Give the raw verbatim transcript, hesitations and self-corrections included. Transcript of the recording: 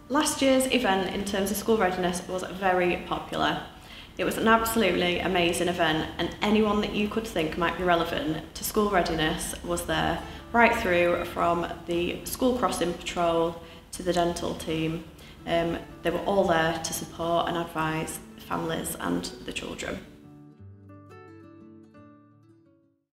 Last year's event in terms of school readiness was very popular. It was an absolutely amazing event, and anyone that you could think might be relevant to school readiness was there, right through from the school crossing patrol to the dental team. Um, they were all there to support and advise families and the children.